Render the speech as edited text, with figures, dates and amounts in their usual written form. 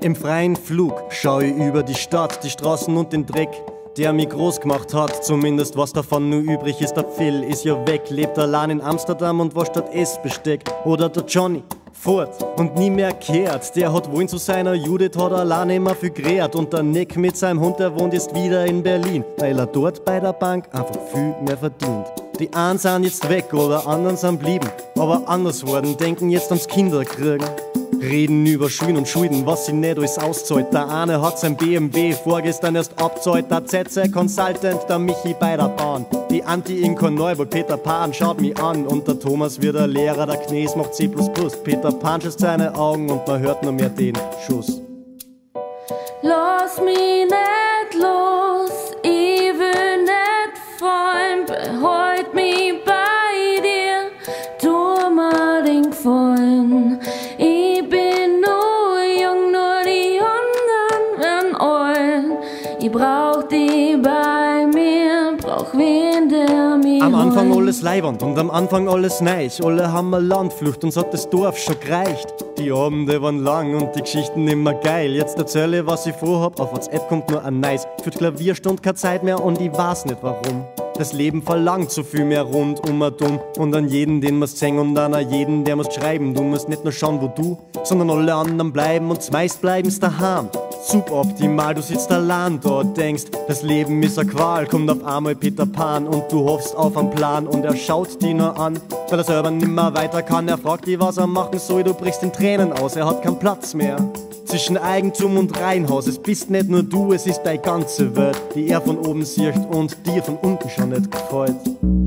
Im freien Flug schau ich über die Stadt, die Straßen und den Dreck, der mich groß gemacht hat. Zumindest was davon nur übrig ist. Der Phil ist ja weg, lebt allein in Amsterdam und wascht dort Essbesteck. Oder der Johnny fort und nie mehr kehrt. Der hat wohin zu seiner Judith, hat allein immer viel gerät. Und der Nick mit seinem Hund, der wohnt jetzt wieder in Berlin, weil er dort bei der Bank einfach viel mehr verdient. Die einen sind jetzt weg oder anderen sind blieben, aber anders worden, denken jetzt ans Kinderkriegen. Reden über Schulden und Schulden, was sie nicht alles auszahlt. Der eine hat sein BMW vorgestern erst abzahlt. Der ZC Consultant, der Michi bei der Bahn. Die Anti in Korneuburg, Peter Pan schaut mich an. Und der Thomas wird der Lehrer, der Knees macht C++. Peter Pan schließt seine Augen und man hört nur mehr den Schuss. Lass mich nicht los, ich will nicht fallen. Behalt mich bei dir, tu mir den Gefallen. Ich bin nur jung, nur die anderen werden alt. Ich brauch die bei mir, brauch wen, der mich Am Anfang holt. alles leiwand und am Anfang alles neich. Alle haben eine Landflucht, uns hat das Dorf schon gereicht. Die Abende waren lang und die Geschichten immer geil. Jetzt erzähle ich, was ich vorhab, auf WhatsApp kommt nur ein Nice. Für die Klavierstund keine Zeit mehr und ich weiß nicht warum. Das Leben verlangt so viel mehr rund dumm. Und an jeden, den musst singen und an jeden, der musst schreiben. Du musst nicht nur schauen, wo du, sondern alle anderen bleiben und meist bleiben's daheim. Suboptimal, du sitzt allein dort, denkst, das Leben ist eine Qual. Kommt auf einmal Peter Pan und du hoffst auf einen Plan. Und er schaut dich nur an, weil er selber nimmer weiter kann. Er fragt dich, was er machen soll, du brichst in Tränen aus. Er hat keinen Platz mehr zwischen Eigentum und Reihenhaus. Es bist nicht nur du, es ist deine ganze Welt, die er von oben sieht und dir von unten schon nicht gefällt.